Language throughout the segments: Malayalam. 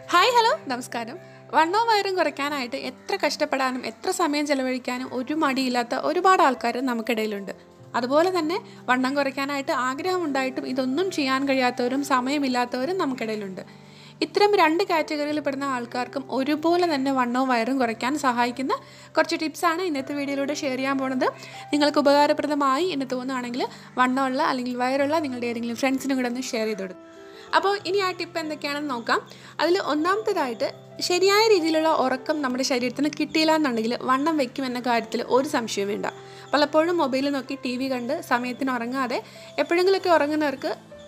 ഹായ് ഹലോ നമസ്കാരം. വണ്ണവും വയറും കുറയ്ക്കാനായിട്ട് എത്ര കഷ്ടപ്പെടാനും എത്ര സമയം ചെലവഴിക്കാനും ഒരു മടിയില്ലാത്ത ഒരുപാട് ആൾക്കാർ നമുക്കിടയിലുണ്ട്. അതുപോലെ തന്നെ വണ്ണം കുറയ്ക്കാനായിട്ട് ആഗ്രഹമുണ്ടായിട്ടും ഇതൊന്നും ചെയ്യാൻ കഴിയാത്തവരും സമയമില്ലാത്തവരും നമുക്കിടയിലുണ്ട്. ഇത്തരം രണ്ട് കാറ്റഗറിയിൽ പെടുന്ന ആൾക്കാർക്കും ഒരുപോലെ തന്നെ വണ്ണവും വയറും കുറയ്ക്കാൻ സഹായിക്കുന്ന കുറച്ച് ടിപ്സാണ് ഇന്നത്തെ വീഡിയോയിലൂടെ ഷെയർ ചെയ്യാൻ പോകുന്നത്. നിങ്ങൾക്ക് ഉപകാരപ്രദമായി എന്ന് തോന്നുകയാണെങ്കിൽ വണ്ണമുള്ള അല്ലെങ്കിൽ വയറുള്ള നിങ്ങളുടെ ഏതെങ്കിലും ഫ്രണ്ട്സിനും കൂടെ ഒന്ന് ഷെയർ ചെയ്ത് കൊടുക്കും. അപ്പോൾ ഇനി ആ ടിപ്പ് എന്തൊക്കെയാണെന്ന് നോക്കാം. അതിൽ ഒന്നാമത്തേതായിട്ട് ശരിയായ രീതിയിലുള്ള ഉറക്കം നമ്മുടെ ശരീരത്തിന് കിട്ടിയില്ല എന്നുണ്ടെങ്കിൽ വണ്ണം വയ്ക്കുമെന്ന കാര്യത്തിൽ ഒരു സംശയവും വേണ്ട. പലപ്പോഴും മൊബൈൽ നോക്കി ടി വി കണ്ട് സമയത്തിന് ഉറങ്ങാതെ എപ്പോഴെങ്കിലുമൊക്കെ ഉറങ്ങുന്നവർക്ക്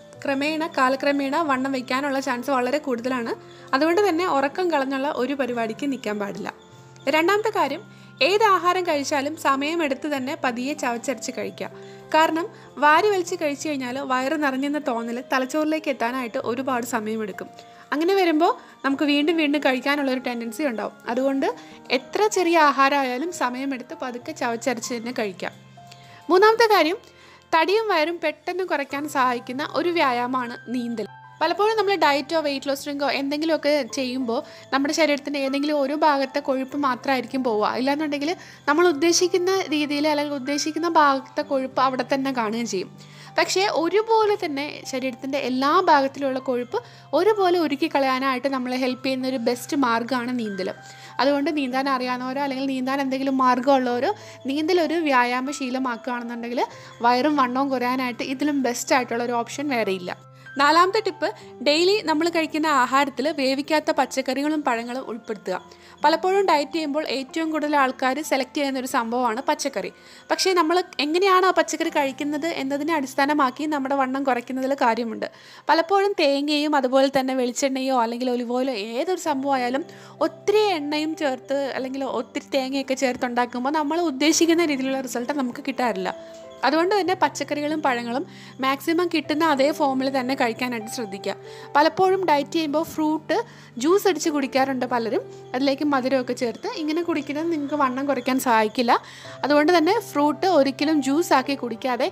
കാലക്രമേണ വണ്ണം വയ്ക്കാനുള്ള ചാൻസ് വളരെ കൂടുതലാണ്. അതുകൊണ്ട് തന്നെ ഉറക്കം കളഞ്ഞുള്ള ഒരു പരിപാടിക്ക് നിൽക്കാൻ പാടില്ല. രണ്ടാമത്തെ കാര്യം, ഏത് ആഹാരം കഴിച്ചാലും സമയമെടുത്ത് തന്നെ പതിയെ ചവച്ചരച്ച് കഴിക്കുക. കാരണം വാരി വലിച്ച് കഴിച്ചു കഴിഞ്ഞാൽ വയറ് നിറഞ്ഞെന്ന തോന്നൽ തലച്ചോറിലേക്ക് എത്താനായിട്ട് ഒരുപാട് സമയമെടുക്കും. അങ്ങനെ വരുമ്പോൾ നമുക്ക് വീണ്ടും വീണ്ടും കഴിക്കാനുള്ളൊരു ടെൻഡൻസി ഉണ്ടാവും. അതുകൊണ്ട് എത്ര ചെറിയ ആഹാരമായാലും സമയമെടുത്ത് പതുക്കെ ചവച്ചരച്ച് തന്നെ കഴിക്കാം. മൂന്നാമത്തെ കാര്യം, തടിയും വയറും പെട്ടെന്ന് കുറയ്ക്കാൻ സഹായിക്കുന്ന ഒരു വ്യായാമമാണ് നീന്തൽ. പലപ്പോഴും നമ്മൾ ഡയറ്റോ വെയിറ്റ് ലോസ് ഡ്രിങ്കോ എന്തെങ്കിലുമൊക്കെ ചെയ്യുമ്പോൾ നമ്മുടെ ശരീരത്തിൻ്റെ ഏതെങ്കിലും ഒരു ഭാഗത്തെ കൊഴുപ്പ് മാത്രമായിരിക്കും പോവുക. ഇല്ലാന്നുണ്ടെങ്കിൽ നമ്മൾ ഉദ്ദേശിക്കുന്ന രീതിയിൽ അല്ലെങ്കിൽ ഉദ്ദേശിക്കുന്ന ഭാഗത്തെ കൊഴുപ്പ് അവിടെ തന്നെ കാണുകയും ചെയ്യും. പക്ഷേ ഒരുപോലെ തന്നെ ശരീരത്തിൻ്റെ എല്ലാ ഭാഗത്തിലുള്ള കൊഴുപ്പ് ഒരുപോലെ ഉരുക്കി കളയാനായിട്ട് നമ്മളെ ഹെൽപ്പ് ചെയ്യുന്ന ഒരു ബെസ്റ്റ് മാർഗ്ഗമാണ് നീന്തൽ. അതുകൊണ്ട് നീന്താൻ അറിയാവുന്നവരോ അല്ലെങ്കിൽ നീന്താൻ എന്തെങ്കിലും മാർഗ്ഗമുള്ളവരോ നീന്തലൊരു വ്യായാമ ശീലമാക്കുകയാണെന്നുണ്ടെങ്കിൽ വയറും വണ്ണവും കുറയാനായിട്ട് ഇതിലും ബെസ്റ്റായിട്ടുള്ള ഒരു ഓപ്ഷൻ വേറെയില്ല. നാലാമത്തെ ടിപ്പ്, ഡെയിലി നമ്മൾ കഴിക്കുന്ന ആഹാരത്തിൽ വേവിക്കാത്ത പച്ചക്കറികളും പഴങ്ങളും ഉൾപ്പെടുത്തുക. പലപ്പോഴും ഡയറ്റ് ചെയ്യുമ്പോൾ ഏറ്റവും കൂടുതൽ ആൾക്കാർ സെലക്ട് ചെയ്യുന്നൊരു സംഭവമാണ് പച്ചക്കറി. പക്ഷേ നമ്മൾ എങ്ങനെയാണ് ആ പച്ചക്കറി കഴിക്കുന്നത് എന്നതിനെ അടിസ്ഥാനമാക്കി നമ്മുടെ വണ്ണം കുറയ്ക്കുന്നതിൽ കാര്യമുണ്ട്. പലപ്പോഴും തേങ്ങയും അതുപോലെ തന്നെ വെളിച്ചെണ്ണയോ അല്ലെങ്കിൽ ഒലിവ് ഓയിലോ ഏതൊരു സംഭവമായാലും ഒത്തിരി എണ്ണയും ചേർത്ത് അല്ലെങ്കിൽ ഒത്തിരി തേങ്ങയൊക്കെ ചേർത്ത് ഉണ്ടാക്കുമ്പോൾ നമ്മൾ ഉദ്ദേശിക്കുന്ന രീതിയിലുള്ള റിസൾട്ട് നമുക്ക് കിട്ടാറില്ല. അതുകൊണ്ട് തന്നെ പച്ചക്കറികളും പഴങ്ങളും മാക്സിമം കിട്ടുന്ന അതേ ഫോമിൽ തന്നെ കഴിക്കാനായിട്ട് ശ്രദ്ധിക്കുക. പലപ്പോഴും ഡയറ്റ് ചെയ്യുമ്പോൾ ഫ്രൂട്ട് ജ്യൂസ് അടിച്ച് കുടിക്കാറുണ്ട് പലരും, അതിലേക്ക് മധുരമൊക്കെ ചേർത്ത്. ഇങ്ങനെ കുടിക്കുന്നത് നിങ്ങൾക്ക് വണ്ണം കുറയ്ക്കാൻ സഹായിക്കില്ല. അതുകൊണ്ട് തന്നെ ഫ്രൂട്ട് ഒരിക്കലും ജ്യൂസ് ആക്കി കുടിക്കാതെ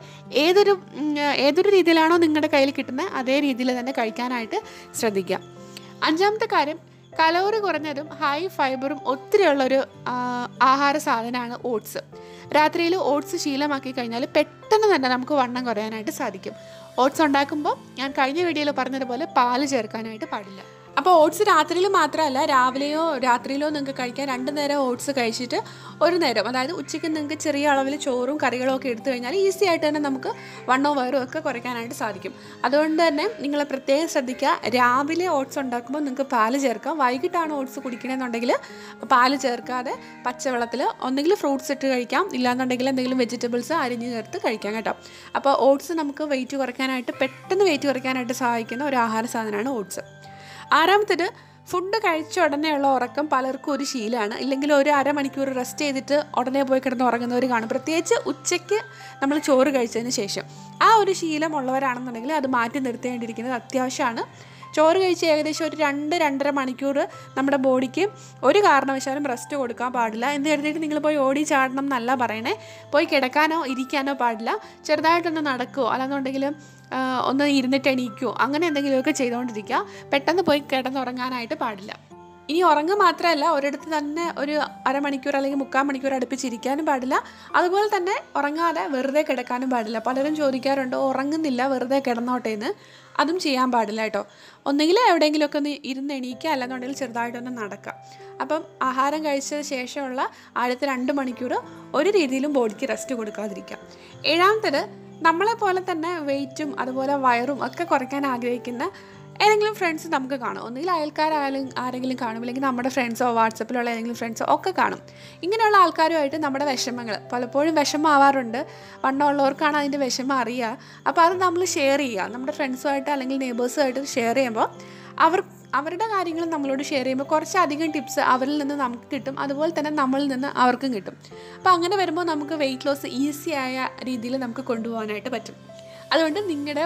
ഏതൊരു രീതിയിലാണോ നിങ്ങളുടെ കയ്യിൽ കിട്ടുന്നത് അതേ രീതിയിൽ തന്നെ കഴിക്കാനായിട്ട് ശ്രദ്ധിക്കുക. അഞ്ചാമത്തെ കാര്യം, കലോറി കുറഞ്ഞതും ഹൈ ഫൈബറും ഒത്തിരിയുള്ളൊരു ആഹാര സാധനമാണ് ഓട്സ്. രാത്രിയിൽ ഓട്സ് ശീലമാക്കി കഴിഞ്ഞാൽ പെട്ടെന്ന് തന്നെ നമുക്ക് വണ്ണം കുറയാനായിട്ട് സാധിക്കും. ഓട്സ് ഉണ്ടാക്കുമ്പോൾ ഞാൻ കഴിഞ്ഞ വീഡിയോയിൽ പറഞ്ഞതുപോലെ പാല് ചേർക്കാനായിട്ട് പാടില്ല. അപ്പോൾ ഓട്സ് രാത്രിയിൽ മാത്രമല്ല, രാവിലെയോ രാത്രിയിലോ നിങ്ങൾക്ക് കഴിക്കാൻ 2 നേരം ഓട്സ് കഴിച്ചിട്ട് ഒരു നേരം, അതായത് ഉച്ചയ്ക്ക് നിങ്ങൾക്ക് ചെറിയ അളവിൽ ചോറും കറികളും ഒക്കെ എടുത്തു കഴിഞ്ഞാൽ ഈസി ആയിട്ട് തന്നെ നമുക്ക് വണ്ണവും വയറും ഒക്കെ കുറയ്ക്കാനായിട്ട് സാധിക്കും. അതുകൊണ്ട് തന്നെ നിങ്ങൾ പ്രത്യേകം ശ്രദ്ധിക്കുക, രാവിലെ ഓട്സ് ഉണ്ടാക്കുമ്പോൾ നിങ്ങൾക്ക് പാല് ചേർക്കാം. വൈകിട്ടാണ് ഓട്സ് കുടിക്കണമെന്നുണ്ടെങ്കിൽ പാല് ചേർക്കാതെ പച്ചവെള്ളത്തിൽ ഒന്നെങ്കിൽ ഫ്രൂട്ട്സ് ഇട്ട് കഴിക്കാം, ഇല്ലാന്നുണ്ടെങ്കിൽ എന്തെങ്കിലും വെജിറ്റബിൾസ് അരിഞ്ഞ് ചേർത്ത് കഴിക്കാം കേട്ടോ. അപ്പോൾ ഓട്സ് നമുക്ക് പെട്ടെന്ന് വെയിറ്റ് കുറയ്ക്കാനായിട്ട് സഹായിക്കുന്ന ഒരു ആഹാര സാധനമാണ് ഓട്സ്. ആറാമത്തേത്, ഫുഡ് കഴിച്ച ഉടനെയുള്ള ഉറക്കം പലർക്കും ഒരു ശീലമാണ്. ഇല്ലെങ്കിൽ ഒരു അരമണിക്കൂർ റെസ്റ്റ് ചെയ്തിട്ട് ഉടനെ പോയി കിടന്ന് ഉറങ്ങുന്നവർ കാണും. പ്രത്യേകിച്ച് ഉച്ചയ്ക്ക് നമ്മൾ ചോറ് കഴിച്ചതിന് ശേഷം ആ ഒരു ശീലം ഉള്ളവരാണെന്നുണ്ടെങ്കിൽ അത് മാറ്റി നിർത്തേണ്ടിയിരിക്കുന്നത് അത്യാവശ്യമാണ്. ചോറ് കഴിച്ച് ഏകദേശം ഒരു 2-2.5 മണിക്കൂർ നമ്മുടെ ബോഡിക്ക് ഒരു കാരണവശാലും റെസ്റ്റ് കൊടുക്കാൻ പാടില്ല. എന്ന് കരുതിയിട്ട് നിങ്ങൾ പോയി ഓടി ചാടണം എന്നല്ല പറയണേ. പോയി കിടക്കാനോ ഇരിക്കാനോ പാടില്ല. ചെറുതായിട്ടൊന്ന് നടക്കുകയോ അല്ലാന്നുണ്ടെങ്കിൽ ഒന്ന് ഇരുന്നിട്ട് എണീക്കുകയോ അങ്ങനെ എന്തെങ്കിലുമൊക്കെ ചെയ്തുകൊണ്ടിരിക്കുക. പെട്ടെന്ന് പോയി കിടന്നുറങ്ങാനായിട്ട് പാടില്ല. ഇനി ഉറങ്ങുക മാത്രമല്ല, ഒരിടത്ത് തന്നെ ഒരു അരമണിക്കൂർ അല്ലെങ്കിൽ 3/4 മണിക്കൂർ അടുപ്പിച്ചിരിക്കാനും പാടില്ല. അതുപോലെ തന്നെ ഉറങ്ങാതെ വെറുതെ കിടക്കാനും പാടില്ല. പലരും ചോദിക്കാറുണ്ട് ഉറങ്ങുന്നില്ല വെറുതെ കിടന്നോട്ടെ എന്ന്. അതും ചെയ്യാൻ പാടില്ല കേട്ടോ. ഒന്നുകിൽ എവിടെയെങ്കിലുമൊക്കെ ഒന്ന് ഇരുന്ന് എണീക്കുക, അല്ലെന്നുണ്ടെങ്കിൽ ചെറുതായിട്ടൊന്ന് നടക്കുക. അപ്പം ആഹാരം കഴിച്ചത് ശേഷമുള്ള ആദ്യത്തെ 2 മണിക്കൂർ ഒരു രീതിയിലും ബോഡിക്ക് റെസ്റ്റ് കൊടുക്കാതിരിക്കുക. ഏഴാമത്തേത്, നമ്മളെപ്പോലെ തന്നെ വെയിറ്റും അതുപോലെ വയറും ഒക്കെ കുറയ്ക്കാൻ ആഗ്രഹിക്കുന്ന ഏതെങ്കിലും ഫ്രണ്ട്സ് നമുക്ക് കാണും. ഒന്നുകിൽ അയൽക്കാരായാലും ആരെങ്കിലും കാണും, അല്ലെങ്കിൽ നമ്മുടെ ഫ്രണ്ട്സോ വാട്സപ്പിലുള്ള ഏതെങ്കിലും ഫ്രണ്ട്സോ ഒക്കെ കാണും. ഇങ്ങനെയുള്ള ആൾക്കാരുമായിട്ട് നമ്മുടെ വിഷമങ്ങൾ പലപ്പോഴും വിഷമമാവാറുണ്ട്. വണ്ണമുള്ളവർക്കാണ് അതിൻ്റെ വിഷമം അറിയുക. അപ്പോൾ അത് നമ്മൾ ഷെയർ ചെയ്യുക. നമ്മുടെ ഫ്രണ്ട്സുമായിട്ട് അല്ലെങ്കിൽ നെയ്ബേഴ്സുമായിട്ട് ഷെയർ ചെയ്യുമ്പോൾ അവരുടെ കാര്യങ്ങൾ നമ്മളോട് ഷെയർ ചെയ്യുമ്പോൾ കുറച്ചധികം ടിപ്സ് അവരിൽ നിന്ന് നമുക്ക് കിട്ടും, അതുപോലെ തന്നെ നമ്മളിൽ നിന്ന് അവർക്കും കിട്ടും. അപ്പോൾ അങ്ങനെ വരുമ്പോൾ നമുക്ക് വെയിറ്റ് ലോസ് ഈസിയായ രീതിയിൽ നമുക്ക് കൊണ്ടുപോകാനായിട്ട് പറ്റും. അതുകൊണ്ട് നിങ്ങളുടെ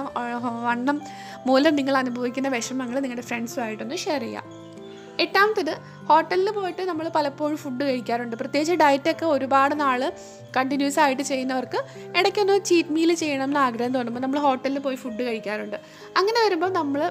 വണ്ണം മൂലം നിങ്ങൾ അനുഭവിക്കുന്ന വിഷമങ്ങൾ നിങ്ങളുടെ ഫ്രണ്ട്സുമായിട്ടൊന്ന് ഷെയർ ചെയ്യാം. എട്ടാമത്തേത്, ഹോട്ടലിൽ പോയിട്ട് നമ്മൾ പലപ്പോഴും ഫുഡ് കഴിക്കാറുണ്ട്. പ്രത്യേകിച്ച് ഡയറ്റൊക്കെ ഒരുപാട് നാൾ കണ്ടിന്യൂസ് ആയിട്ട് ചെയ്യുന്നവർക്ക് ഇടയ്ക്കൊന്ന് ചീറ്റ് മീൽ ചെയ്യണം എന്ന് ആഗ്രഹം തോന്നുമ്പോൾ നമ്മൾ ഹോട്ടലിൽ പോയി ഫുഡ് കഴിക്കാറുണ്ട്. അങ്ങനെ വരുമ്പോൾ നമ്മൾ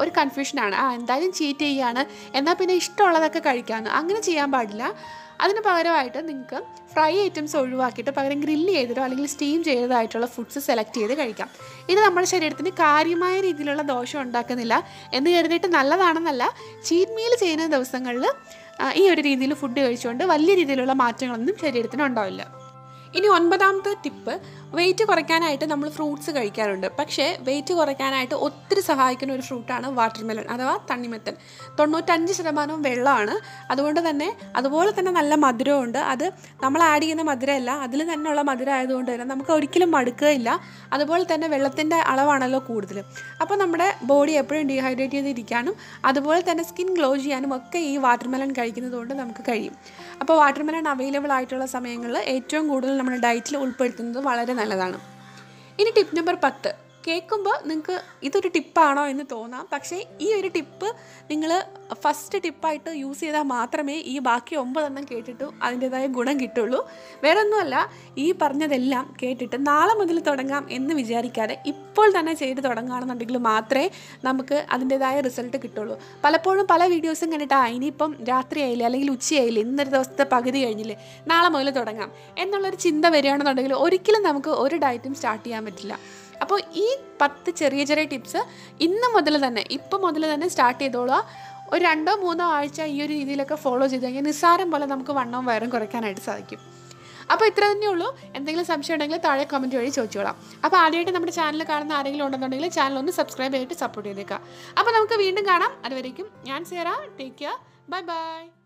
ഒരു കൺഫ്യൂഷനാണ്. എന്തായാലും ചീറ്റ് ചെയ്യുകയാണ്, എന്നാൽ പിന്നെ ഇഷ്ടമുള്ളതൊക്കെ കഴിക്കാമെന്ന്. അങ്ങനെ ചെയ്യാൻ പാടില്ല. അതിന് പകരമായിട്ട് നിങ്ങൾക്ക് ഫ്രൈ ഐറ്റംസ് ഒഴിവാക്കിയിട്ട് പകരം ഗ്രില്ല് ചെയ്തിട്ടോ അല്ലെങ്കിൽ സ്റ്റീം ചെയ്തതായിട്ടുള്ള ഫുഡ്സ് സെലക്ട് ചെയ്ത് കഴിക്കാം. ഇത് നമ്മുടെ ശരീരത്തിന് കാര്യമായ രീതിയിലുള്ള ദോഷം ഉണ്ടാക്കുന്നില്ല എന്ന് കരുതിയിട്ട് നല്ലതാണെന്നല്ല. ചീറ്റ് മീൽ ചെയ്യുന്ന ദിവസങ്ങളിൽ ഈ ഒരു രീതിയിൽ ഫുഡ് കഴിച്ചുകൊണ്ട് വലിയ രീതിയിലുള്ള മാറ്റങ്ങളൊന്നും ശരീരത്തിന് ഉണ്ടാവില്ല. ഇനി 9ാമത്തെ ടിപ്പ്, വെയിറ്റ് കുറയ്ക്കാനായിട്ട് നമ്മൾ ഫ്രൂട്ട്സ് കഴിക്കാറുണ്ട്. പക്ഷേ വെയിറ്റ് കുറയ്ക്കാനായിട്ട് ഒത്തിരി സഹായിക്കുന്ന ഒരു ഫ്രൂട്ടാണ് വാട്ടർമെലൺ അഥവാ തണ്ണിമത്തൻ. 95% വെള്ളമാണ്. അതുപോലെ തന്നെ നല്ല മധുരമുണ്ട്. അത് നമ്മൾ ആഡ് ചെയ്യുന്ന മധുരമല്ല, അതിൽ തന്നെയുള്ള മധുരം ആയതുകൊണ്ട് തന്നെ നമുക്ക് ഒരിക്കലും മടുക്കുകയില്ല. അതുപോലെ തന്നെ വെള്ളത്തിൻ്റെ അളവാണല്ലോ കൂടുതൽ. അപ്പോൾ നമ്മുടെ ബോഡി എപ്പോഴും ഡീഹൈഡ്രേറ്റ് ചെയ്തിരിക്കാനും അതുപോലെ തന്നെ സ്കിൻ ഗ്ലോ ചെയ്യാനും ഒക്കെ ഈ വാട്ടർമെലൺ കഴിക്കുന്നത് കൊണ്ട് നമുക്ക് കഴിയും. അപ്പോൾ വാട്ടർമെലൺ അവൈലബിൾ ആയിട്ടുള്ള സമയങ്ങളിൽ ഏറ്റവും കൂടുതൽ നമ്മുടെ ഡയറ്റിൽ ഉൾപ്പെടുത്തുന്നത് വളരെ നല്ലതാണ്. ഇനി ടിപ്പ് നമ്പർ 10. കേൾക്കുമ്പോൾ നിങ്ങൾക്ക് ഇതൊരു ടിപ്പാണോ എന്ന് തോന്നാം. പക്ഷേ ഈ ഒരു ടിപ്പ് നിങ്ങൾ ഫസ്റ്റ് ടിപ്പായിട്ട് യൂസ് ചെയ്താൽ മാത്രമേ ഈ ബാക്കി 9 കേട്ടിട്ട് അതിൻ്റേതായ ഗുണം കിട്ടുള്ളൂ. വേറെ ഒന്നുമല്ല, ഈ പറഞ്ഞതെല്ലാം കേട്ടിട്ട് നാളെ മുതൽ തുടങ്ങാം എന്ന് വിചാരിക്കാതെ ഇപ്പോൾ തന്നെ ചെയ്ത് തുടങ്ങുകയാണെന്നുണ്ടെങ്കിൽ മാത്രമേ നമുക്ക് അതിൻ്റേതായ റിസൾട്ട് കിട്ടുള്ളൂ. പലപ്പോഴും പല വീഡിയോസും കണ്ടിട്ട് ഇനിയിപ്പം രാത്രിയായില്ലേ അല്ലെങ്കിൽ ഉച്ചയായില്ലേ, ഇന്നൊരു ദിവസത്തെ പകുതി കഴിഞ്ഞില്ലേ, നാളെ മുതൽ തുടങ്ങാം എന്നുള്ളൊരു ചിന്ത വരികയാണെന്നുണ്ടെങ്കിൽ ഒരിക്കലും നമുക്ക് ഒരു ഡയറ്റും സ്റ്റാർട്ട് ചെയ്യാൻ പറ്റില്ല. അപ്പോൾ ഈ 10 ചെറിയ ചെറിയ ടിപ്സ് ഇപ്പം മുതൽ തന്നെ സ്റ്റാർട്ട് ചെയ്തോളുക. ഒരു 2-3 ആഴ്ച ഈ ഒരു രീതിയിലൊക്കെ ഫോളോ ചെയ്ത് കഴിഞ്ഞാൽ നിസ്സാരം പോലെ നമുക്ക് വണ്ണവും വയറും കുറയ്ക്കാനായിട്ട് സാധിക്കും. അപ്പോൾ ഇത്ര തന്നെ ഉള്ളൂ. എന്തെങ്കിലും സംശയം ഉണ്ടെങ്കിൽ താഴെ കമൻറ്റ് വഴി ചോദിച്ചോളാം. അപ്പോൾ ആദ്യമായിട്ട് നമ്മുടെ ചാനൽ കാണുന്ന ആരെങ്കിലും ഉണ്ടെന്നുണ്ടെങ്കിൽ ചാനൽ ഒന്ന് സബ്സ്ക്രൈബ് ചെയ്തിട്ട് സപ്പോർട്ട് ചെയ്തേക്കാം. അപ്പോൾ നമുക്ക് വീണ്ടും കാണാം. അതുവരേക്കും ഞാൻ Siyara. Take care. Bye by.